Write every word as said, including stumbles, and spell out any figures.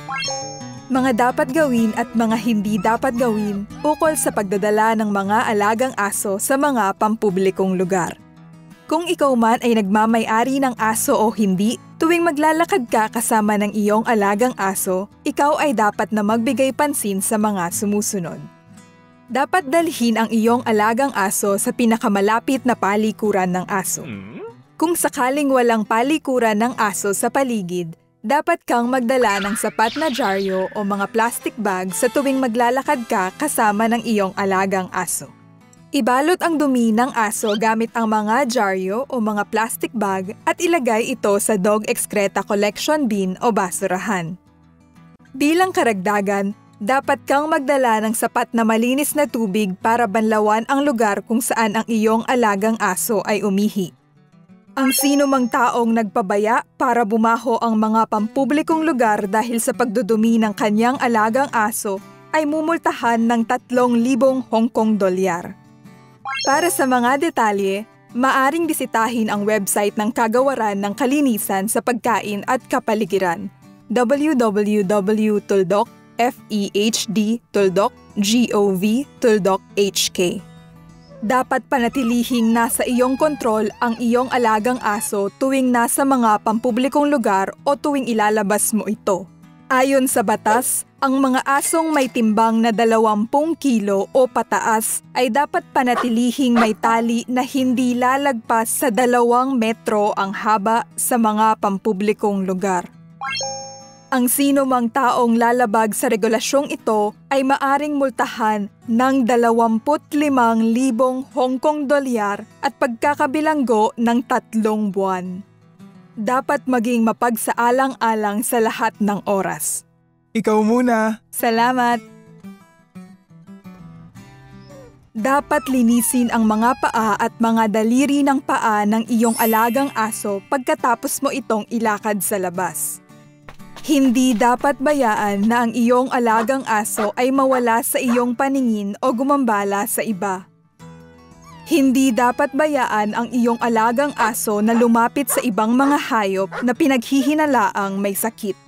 Mga dapat gawin at mga hindi dapat gawin ukol sa pagdadala ng mga alagang aso sa mga pampublikong lugar. Kung ikaw man ay nagmamay-ari ng aso o hindi, tuwing maglalakad ka kasama ng iyong alagang aso, ikaw ay dapat na magbigay pansin sa mga sumusunod. Dapat dalhin ang iyong alagang aso sa pinakamalapit na palikuran ng aso. Kung sakaling walang palikuran ng aso sa paligid, dapat kang magdala ng sapat na dyaryo o mga plastic bag sa tuwing maglalakad ka kasama ng iyong alagang aso. Ibalot ang dumi ng aso gamit ang mga dyaryo o mga plastic bag at ilagay ito sa dog excreta collection bin o basurahan. Bilang karagdagan, dapat kang magdala ng sapat na malinis na tubig para banlawan ang lugar kung saan ang iyong alagang aso ay umihi. Ang sino mang taong nagpabaya para bumaho ang mga pampublikong lugar dahil sa pagdudumi ng kanyang alagang aso ay mumultahan ng tatlong libong Hong Kong dolyar. Para sa mga detalye, maaring bisitahin ang website ng Kagawaran ng Kalinisan sa Pagkain at Kapaligiran, w w w dot tuldok fehd tuldok gov tuldok hk. Dapat panatilihing nasa iyong kontrol ang iyong alagang aso tuwing nasa mga pampublikong lugar o tuwing ilalabas mo ito. Ayon sa batas, ang mga asong may timbang na dalawampung kilo o pataas ay dapat panatilihing may tali na hindi lalagpas sa dalawang metro ang haba sa mga pampublikong lugar. Ang sino mang taong lalabag sa regulasyong ito ay maaring multahan ng dalawamput limang libong Hong Kong dolyar at pagkakabilanggo ng tatlong buwan. Dapat maging mapagsaalang-alang sa lahat ng oras. Ikaw muna. Salamat! Dapat linisin ang mga paa at mga daliri ng paa ng iyong alagang aso pagkatapos mo itong ilakad sa labas. Hindi dapat bayaan na ang iyong alagang aso ay mawala sa iyong paningin o gumambala sa iba. Hindi dapat bayaan ang iyong alagang aso na lumapit sa ibang mga hayop na pinaghihinalaang may sakit.